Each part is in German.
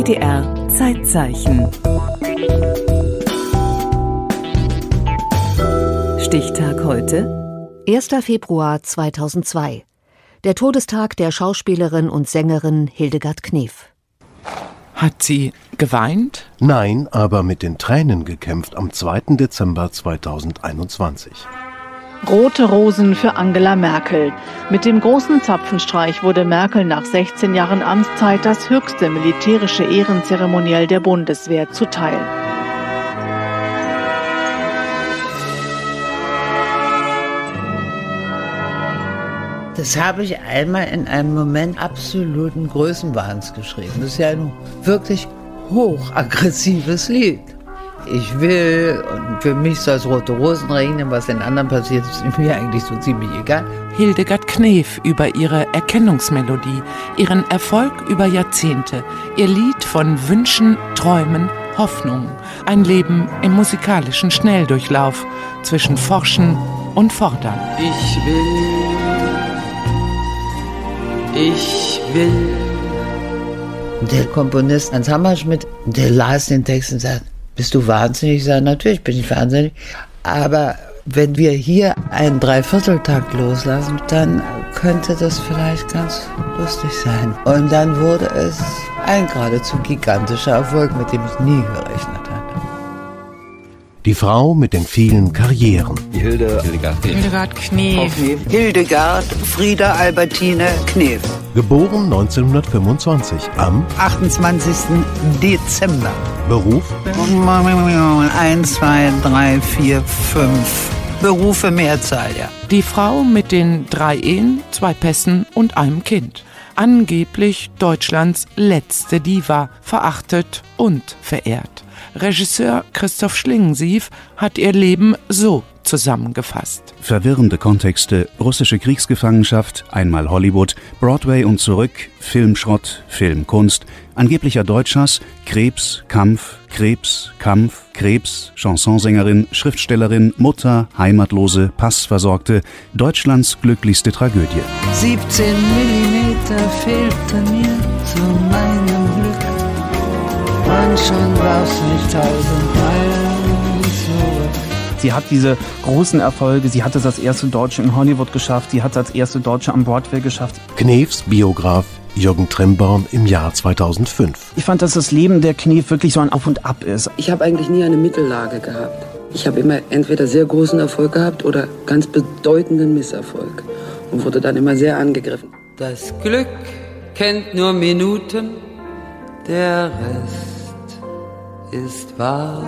NDR Zeitzeichen. Stichtag heute: 1. Februar 2002. Der Todestag der Schauspielerin und Sängerin Hildegard Knef. Hat sie geweint? Nein, aber mit den Tränen gekämpft am 2. Dezember 2021. Rote Rosen für Angela Merkel. Mit dem großen Zapfenstreich wurde Merkel nach 16 Jahren Amtszeit das höchste militärische Ehrenzeremoniell der Bundeswehr zuteil. Das habe ich einmal in einem Moment absoluten Größenwahns geschrieben. Das ist ja ein wirklich hochaggressives Lied. Ich will, und für mich soll es rote Rosen regnen, was den anderen passiert, ist mir eigentlich so ziemlich egal. Hildegard Knef über ihre Erkennungsmelodie, ihren Erfolg über Jahrzehnte, ihr Lied von Wünschen, Träumen, Hoffnungen. Ein Leben im musikalischen Schnelldurchlauf zwischen Forschen und Fordern. Ich will. Der Komponist Hans Hammerschmidt, der las den Text und sagt: Bist du wahnsinnig? Ich sage: Natürlich bin ich wahnsinnig. Aber wenn wir hier einen Dreivierteltakt loslassen, dann könnte das vielleicht ganz lustig sein. Und dann wurde es ein geradezu gigantischer Erfolg, mit dem ich nie gerechnet hatte. Die Frau mit den vielen Karrieren. Hildegard Knef. Hildegard Frieda Albertine Knef. Geboren 1925 am 28. Dezember. Beruf 1, 2, 3, 4, 5. Berufe Mehrzahl, ja. Die Frau mit den 3 Ehen, 2 Pässen und einem Kind. Angeblich Deutschlands letzte Diva, verachtet und verehrt. Regisseur Christoph Schlingensief hat ihr Leben so zusammengefasst. Verwirrende Kontexte, russische Kriegsgefangenschaft, einmal Hollywood, Broadway und zurück, Filmschrott, Filmkunst, angeblicher Deutschhass, Krebs, Kampf, Chansonsängerin, Schriftstellerin, Mutter, Heimatlose, Passversorgte, Deutschlands glücklichste Tragödie. 17 Millimeter fehlten mir zu meinem Glück. Und schon war's nicht 1000 Meilen zurück. Sie hat diese großen Erfolge, sie hat es als erste Deutsche in Hollywood geschafft, sie hat es als erste Deutsche am Broadway geschafft. Knefs Biograf Jürgen Trimborn im Jahr 2005. Ich fand, dass das Leben der Knef wirklich so ein Auf und Ab ist. Ich habe eigentlich nie eine Mittellage gehabt. Ich habe immer entweder sehr großen Erfolg gehabt oder ganz bedeutenden Misserfolg und wurde dann immer sehr angegriffen. Das Glück kennt nur Minuten, der Rest ist Warteraum.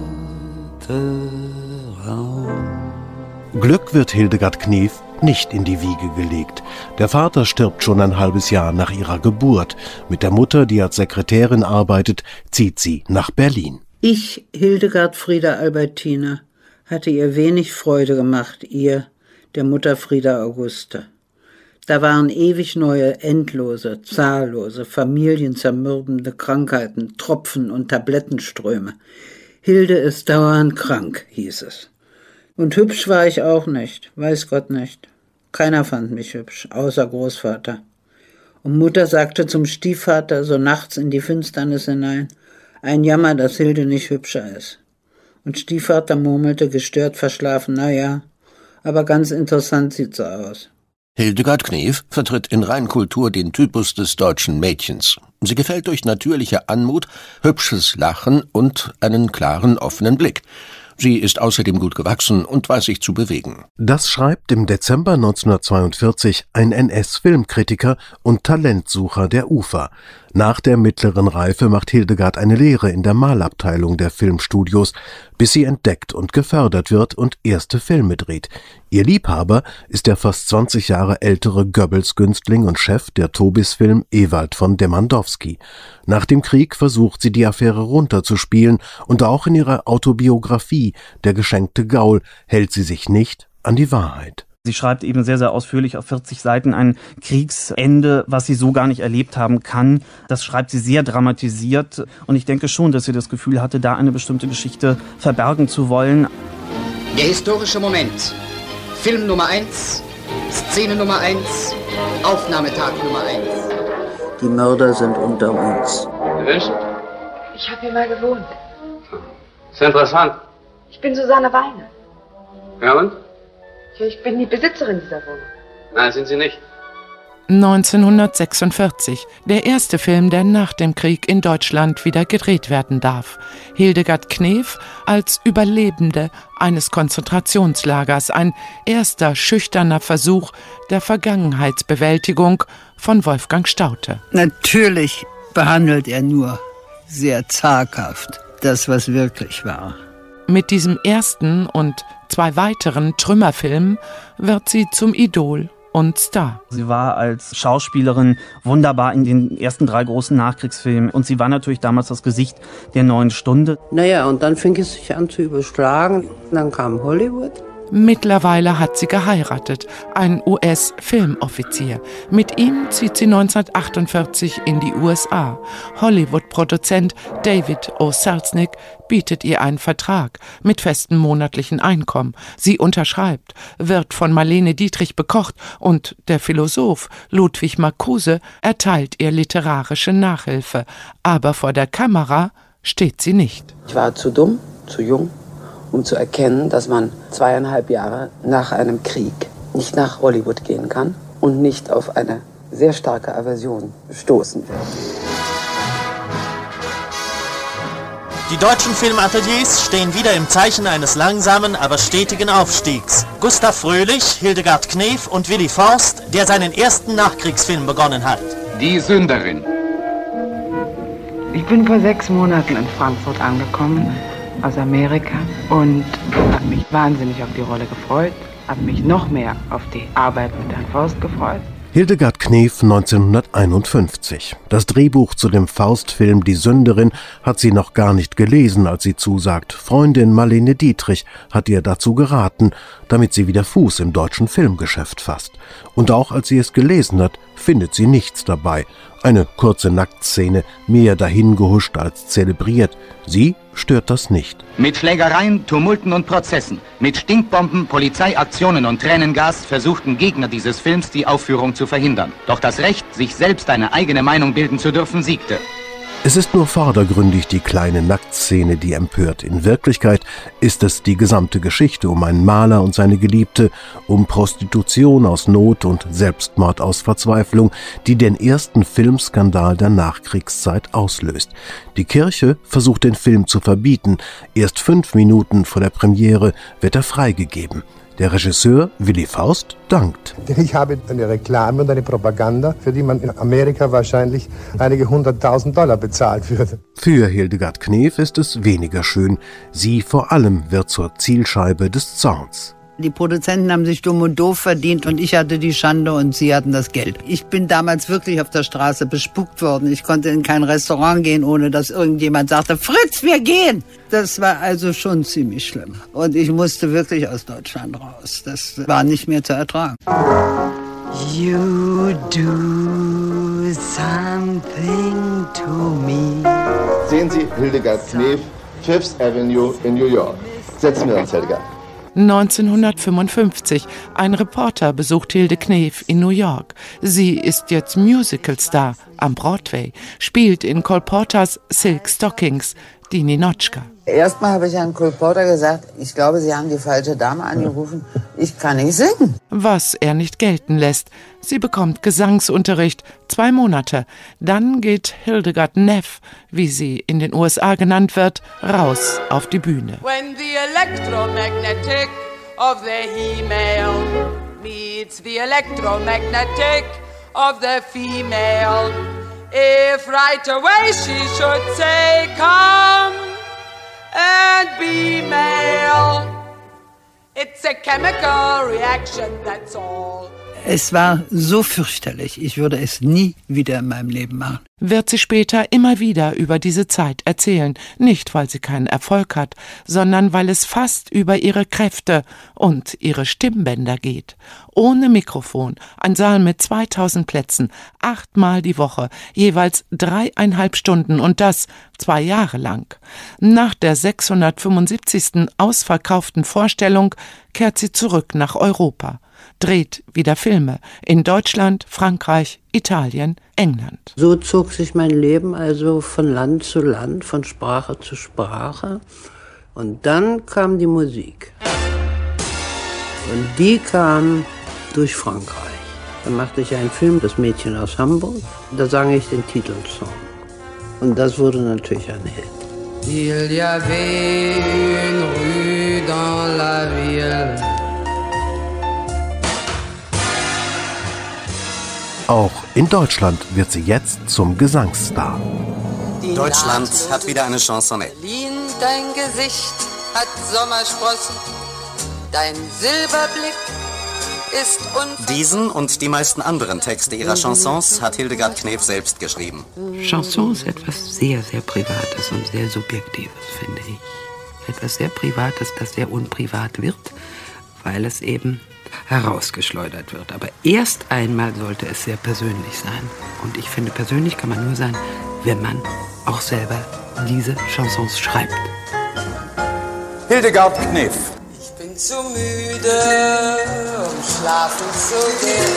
Glück wird Hildegard Knef nicht in die Wiege gelegt. Der Vater stirbt schon ein halbes Jahr nach ihrer Geburt. Mit der Mutter, die als Sekretärin arbeitet, zieht sie nach Berlin. Ich, Hildegard Frieda Albertine, hatte ihr wenig Freude gemacht, ihr, der Mutter Frieda Auguste. Da waren ewig neue, endlose, zahllose, familienzermürbende Krankheiten, Tropfen und Tablettenströme. Hilde ist dauernd krank, hieß es. Und hübsch war ich auch nicht, weiß Gott nicht. Keiner fand mich hübsch, außer Großvater. Und Mutter sagte zum Stiefvater so nachts in die Finsternis hinein: Ein Jammer, dass Hilde nicht hübscher ist. Und Stiefvater murmelte gestört verschlafen: Na ja, aber ganz interessant sieht sie aus. Hildegard Knef vertritt in Reinkultur den Typus des deutschen Mädchens. Sie gefällt durch natürliche Anmut, hübsches Lachen und einen klaren, offenen Blick. Sie ist außerdem gut gewachsen und weiß sich zu bewegen. Das schreibt im Dezember 1942 ein NS-Filmkritiker und Talentsucher der UFA. Nach der mittleren Reife macht Hildegard eine Lehre in der Malabteilung der Filmstudios, bis sie entdeckt und gefördert wird und erste Filme dreht. Ihr Liebhaber ist der fast 20 Jahre ältere Goebbels-Günstling und Chef der Tobis-Film Ewald von Demandowski. Nach dem Krieg versucht sie, die Affäre runterzuspielen, und auch in ihrer Autobiografie Der geschenkte Gaul hält sie sich nicht an die Wahrheit. Sie schreibt eben sehr, sehr ausführlich auf 40 Seiten ein Kriegsende, was sie so gar nicht erlebt haben kann. Das schreibt sie sehr dramatisiert. Und ich denke schon, dass sie das Gefühl hatte, da eine bestimmte Geschichte verbergen zu wollen. Der historische Moment. Film Nummer 1, Szene Nummer 1, Aufnahmetag Nummer 1. Die Mörder sind unter uns. Erwünscht? Ich habe hier mal gewohnt. Ist interessant. Ich bin Susanne Weine. Ja und? Ja, ich bin die Besitzerin dieser Wohnung. Nein, sind Sie nicht. 1946, der erste Film, der nach dem Krieg in Deutschland wieder gedreht werden darf. Hildegard Knef als Überlebende eines Konzentrationslagers, ein erster schüchterner Versuch der Vergangenheitsbewältigung von Wolfgang Staudte. Natürlich behandelt er nur sehr zaghaft das, was wirklich war. Mit diesem ersten und 2 weiteren Trümmerfilmen wird sie zum Idol und Star. Sie war als Schauspielerin wunderbar in den ersten 3 großen Nachkriegsfilmen. Und sie war natürlich damals das Gesicht der Neuen Stunde. Naja, und dann fing es sich an zu überschlagen. Dann kam Hollywood. Mittlerweile hat sie geheiratet, ein US-Filmoffizier. Mit ihm zieht sie 1948 in die USA. Hollywood-Produzent David O. Selznick bietet ihr einen Vertrag mit festem monatlichen Einkommen. Sie unterschreibt, wird von Marlene Dietrich bekocht und der Philosoph Ludwig Marcuse erteilt ihr literarische Nachhilfe. Aber vor der Kamera steht sie nicht. Ich war zu dumm, zu jung, um zu erkennen, dass man 2,5 Jahre nach einem Krieg nicht nach Hollywood gehen kann und nicht auf eine sehr starke Aversion stoßen wird. Die deutschen Filmateliers stehen wieder im Zeichen eines langsamen, aber stetigen Aufstiegs. Gustav Fröhlich, Hildegard Knef und Willi Forst, der seinen ersten Nachkriegsfilm begonnen hat. Die Sünderin. Ich bin vor 6 Monaten in Frankfurt angekommen, aus Amerika, und habe mich wahnsinnig auf die Rolle gefreut, habe mich noch mehr auf die Arbeit mit Herrn Forst gefreut. Hildegard Knef 1951. Das Drehbuch zu dem Faust-Film Die Sünderin hat sie noch gar nicht gelesen, als sie zusagt. Freundin Marlene Dietrich hat ihr dazu geraten, damit sie wieder Fuß im deutschen Filmgeschäft fasst. Und auch als sie es gelesen hat, findet sie nichts dabei. Eine kurze Nacktszene, mehr dahingehuscht als zelebriert. Sie stört das nicht. Mit Schlägereien, Tumulten und Prozessen, mit Stinkbomben, Polizeiaktionen und Tränengas versuchten Gegner dieses Films, die Aufführung zu verhindern. Doch das Recht, sich selbst eine eigene Meinung bilden zu dürfen, siegte. Es ist nur vordergründig die kleine Nacktszene, die empört. In Wirklichkeit ist es die gesamte Geschichte um einen Maler und seine Geliebte, um Prostitution aus Not und Selbstmord aus Verzweiflung, die den ersten Filmskandal der Nachkriegszeit auslöst. Die Kirche versucht den Film zu verbieten. Erst 5 Minuten vor der Premiere wird er freigegeben. Der Regisseur Willi Forst dankt. Ich habe eine Reklame und eine Propaganda, für die man in Amerika wahrscheinlich einige $100.000 bezahlt würde. Für Hildegard Knef ist es weniger schön. Sie vor allem wird zur Zielscheibe des Zorns. Die Produzenten haben sich dumm und doof verdient und ich hatte die Schande und sie hatten das Geld. Ich bin damals wirklich auf der Straße bespuckt worden. Ich konnte in kein Restaurant gehen, ohne dass irgendjemand sagte, Fritz, wir gehen! Das war also schon ziemlich schlimm. Und ich musste wirklich aus Deutschland raus. Das war nicht mehr zu ertragen. You do something to me. Sehen Sie Hildegard Knef, Fifth Avenue in New York. Setzen wir uns, Hildegard. 1955. Ein Reporter besucht Hilde Knef in New York. Sie ist jetzt Musicalstar am Broadway, spielt in Cole Porters Silk Stockings die Ninotchka. Erstmal habe ich an Cole Porter gesagt, ich glaube, Sie haben die falsche Dame angerufen. Ich kann nicht singen. Was er nicht gelten lässt. Sie bekommt Gesangsunterricht, 2 Monate. Dann geht Hildegard Neff, wie sie in den USA genannt wird, raus auf die Bühne. When the electromagnetic of the he-male meets the electromagnetic of the female, if right away she should say come and be male, it's a chemical reaction, that's all. Es war so fürchterlich, ich würde es nie wieder in meinem Leben machen. Wird sie später immer wieder über diese Zeit erzählen, nicht weil sie keinen Erfolg hat, sondern weil es fast über ihre Kräfte und ihre Stimmbänder geht. Ohne Mikrofon, ein Saal mit 2000 Plätzen, 8-mal die Woche, jeweils 3,5 Stunden und das 2 Jahre lang. Nach der 675. ausverkauften Vorstellung kehrt sie zurück nach Europa. dreht wieder Filme in Deutschland, Frankreich, Italien, England. So zog sich mein Leben also von Land zu Land, von Sprache zu Sprache. Und dann kam die Musik. Und die kam durch Frankreich. Dann machte ich einen Film, Das Mädchen aus Hamburg. Da sang ich den Titelsong. Und das wurde natürlich ein Hit. Il y avait une rue dans la ville. Auch in Deutschland wird sie jetzt zum Gesangsstar. Deutschland hat wieder eine Chansonette. Berlin, dein Gesicht hat Sommersprossen, dein Silberblick ist Diesen und die meisten anderen Texte ihrer Chansons hat Hildegard Knef selbst geschrieben. Chanson ist etwas sehr, sehr Privates und sehr Subjektives, finde ich. Etwas sehr Privates, das sehr unprivat wird, weil es eben herausgeschleudert wird. Aber erst einmal sollte es sehr persönlich sein. Und ich finde, persönlich kann man nur sein, wenn man auch selber diese Chansons schreibt. Hildegard Knef. Ich bin zu müde, um schlafen zu gehen.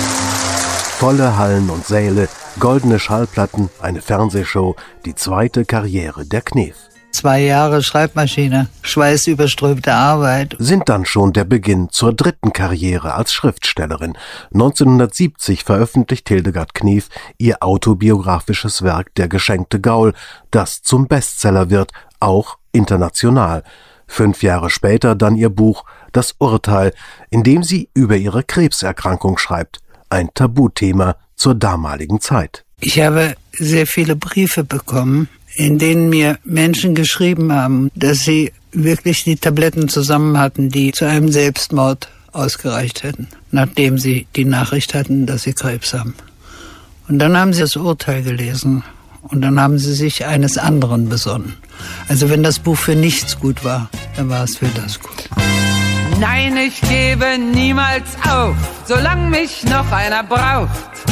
Volle Hallen und Säle, goldene Schallplatten, eine Fernsehshow, die zweite Karriere der Knef. 2 Jahre Schreibmaschine, schweißüberströmte Arbeit. Sind dann schon der Beginn zur dritten Karriere als Schriftstellerin. 1970 veröffentlicht Hildegard Knef ihr autobiografisches Werk Der geschenkte Gaul, das zum Bestseller wird, auch international. 5 Jahre später dann ihr Buch Das Urteil, in dem sie über ihre Krebserkrankung schreibt. Ein Tabuthema zur damaligen Zeit. Ich habe sehr viele Briefe bekommen, in denen mir Menschen geschrieben haben, dass sie wirklich die Tabletten zusammen hatten, die zu einem Selbstmord ausgereicht hätten, nachdem sie die Nachricht hatten, dass sie Krebs haben. Und dann haben sie das Urteil gelesen und dann haben sie sich eines anderen besonnen. Also wenn das Buch für nichts gut war, dann war es für das gut. Nein, ich gebe niemals auf, solange mich noch einer braucht.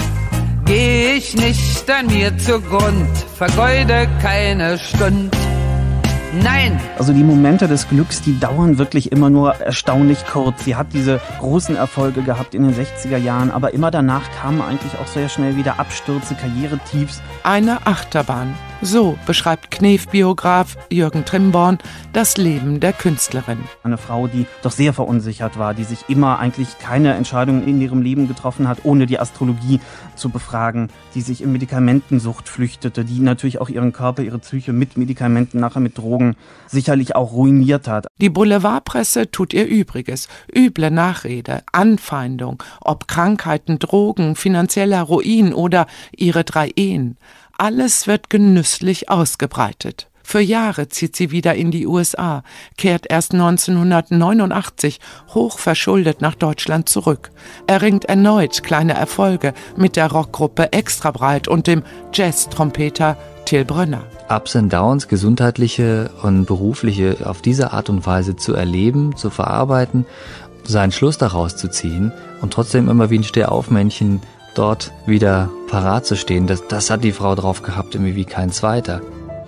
Geh ich nicht an mir zugrund, vergeude keine Stund. Nein! Also die Momente des Glücks, die dauern wirklich immer nur erstaunlich kurz. Sie hat diese großen Erfolge gehabt in den 60er Jahren, aber immer danach kamen eigentlich auch sehr schnell wieder Abstürze, Karrieretiefs. Eine Achterbahn. So beschreibt Knef-Biograf Jürgen Trimborn das Leben der Künstlerin. Eine Frau, die doch sehr verunsichert war, die sich immer eigentlich keine Entscheidungen in ihrem Leben getroffen hat, ohne die Astrologie zu befragen, die sich in Medikamentensucht flüchtete, die natürlich auch ihren Körper, ihre Psyche mit Medikamenten, nachher mit Drogen sicherlich auch ruiniert hat. Die Boulevardpresse tut ihr Übriges. Üble Nachrede, Anfeindung, ob Krankheiten, Drogen, finanzieller Ruin oder ihre 3 Ehen. Alles wird genüsslich ausgebreitet. Für Jahre zieht sie wieder in die USA, kehrt erst 1989 hochverschuldet nach Deutschland zurück, erringt erneut kleine Erfolge mit der Rockgruppe Extrabreit und dem Jazz-Trompeter Till Brönner. Ups and Downs, gesundheitliche und berufliche, auf diese Art und Weise zu erleben, zu verarbeiten, seinen Schluss daraus zu ziehen und trotzdem immer wie ein Stehaufmännchen dort wieder parat zu stehen, das hat die Frau drauf gehabt, irgendwie wie kein zweiter.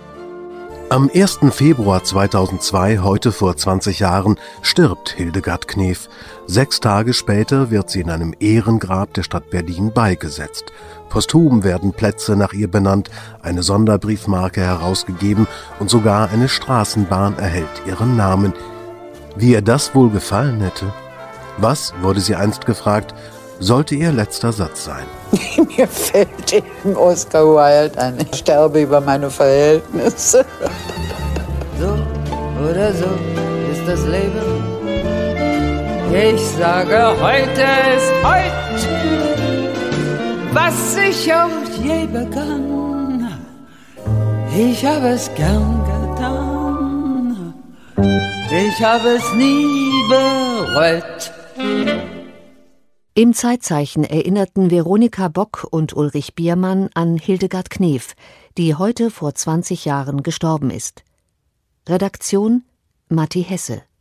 Am 1. Februar 2002, heute vor 20 Jahren, stirbt Hildegard Knef. 6 Tage später wird sie in einem Ehrengrab der Stadt Berlin beigesetzt. Posthum werden Plätze nach ihr benannt, eine Sonderbriefmarke herausgegeben und sogar eine Straßenbahn erhält ihren Namen. Wie ihr das wohl gefallen hätte? Was, wurde sie einst gefragt, sollte ihr letzter Satz sein? Mir fällt eben Oscar Wilde ein. Ich sterbe über meine Verhältnisse. So oder so ist das Leben. Ich sage, heute ist heut, was ich auch je begann. Ich habe es gern getan. Ich habe es nie bereut. Im Zeitzeichen erinnerten Veronika Bock und Ulrich Biermann an Hildegard Knef, die heute vor 20 Jahren gestorben ist. Redaktion Matti Hesse.